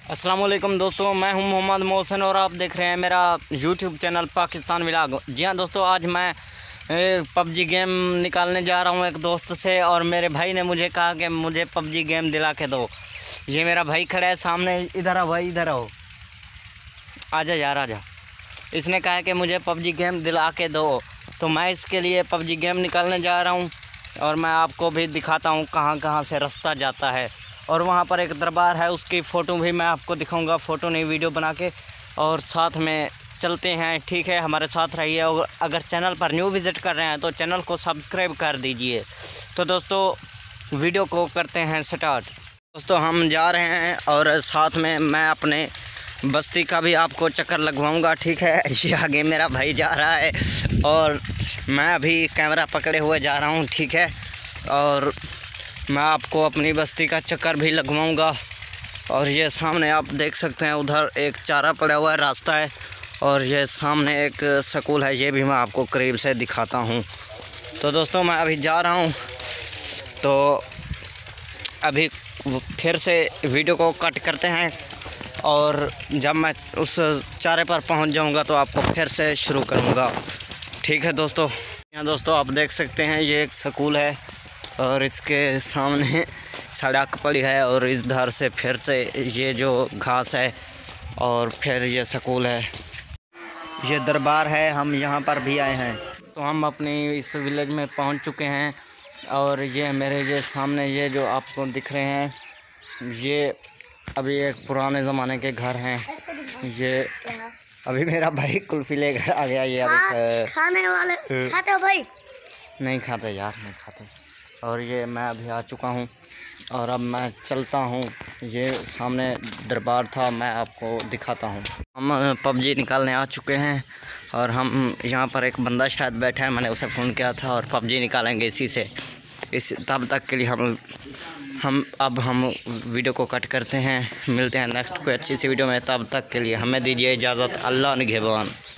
अस्सलाम वालेकुम दोस्तों, मैं हूं मोहम्मद मोहसिन और आप देख रहे हैं मेरा यूट्यूब चैनल पाकिस्तान व्लॉग। जी हाँ दोस्तों, आज मैं पबजी गेम निकालने जा रहा हूं एक दोस्त से और मेरे भाई ने मुझे कहा कि मुझे पबजी गेम दिला के दो। ये मेरा भाई खड़ा है सामने, इधर आओ भाई, इधर आओ, आजा यार आजा। इसने कहा कि मुझे पबजी गेम दिला के दो, तो मैं इसके लिए पबजी गेम निकालने जा रहा हूँ और मैं आपको भी दिखाता हूँ कहाँ कहाँ से रास्ता जाता है। और वहाँ पर एक दरबार है, उसकी फ़ोटो भी मैं आपको दिखाऊंगा, फ़ोटो नहीं वीडियो बना के, और साथ में चलते हैं। ठीक है, हमारे साथ रहिए। और अगर चैनल पर न्यू विज़िट कर रहे हैं तो चैनल को सब्सक्राइब कर दीजिए। तो दोस्तों वीडियो को करते हैं स्टार्ट। दोस्तों हम जा रहे हैं और साथ में मैं अपने बस्ती का भी आपको चक्कर लगवाऊंगा। ठीक है, ये आगे मेरा भाई जा रहा है और मैं अभी कैमरा पकड़े हुए जा रहा हूँ। ठीक है, और मैं आपको अपनी बस्ती का चक्कर भी लगवाऊंगा। और ये सामने आप देख सकते हैं, उधर एक चारा पड़ा हुआ है, रास्ता है, और ये सामने एक स्कूल है, ये भी मैं आपको करीब से दिखाता हूँ। तो दोस्तों मैं अभी जा रहा हूँ, तो अभी फिर से वीडियो को कट करते हैं और जब मैं उस चारे पर पहुँच जाऊँगा तो आपको फिर से शुरू करूँगा। ठीक है दोस्तों, यहाँ दोस्तों आप देख सकते हैं ये एक स्कूल है और इसके सामने सड़क पड़ी है और इस धार से फिर से ये जो घास है और फिर ये स्कूल है, ये दरबार है। हम यहाँ पर भी आए हैं, तो हम अपनी इस विलेज में पहुँच चुके हैं। और ये मेरे ये सामने ये जो आपको दिख रहे हैं, ये अभी एक पुराने ज़माने के घर हैं। ये अभी मेरा भाई कुल्फ़ी लेकर आ गया। ये अभी खाने वाले खाते हो भाई? नहीं खाते यार, नहीं खाते। और ये मैं अभी आ चुका हूँ और अब मैं चलता हूँ। ये सामने दरबार था, मैं आपको दिखाता हूँ। हम पबजी निकालने आ चुके हैं और हम यहाँ पर एक बंदा शायद बैठा है, मैंने उसे फ़ोन किया था और पबजी निकालेंगे इसी से। तब तक के लिए हम वीडियो को कट करते हैं। मिलते हैं नेक्स्ट कोई अच्छी सी वीडियो में, तब तक के लिए हमें दीजिए इजाज़त। अल्लाह निगहबान।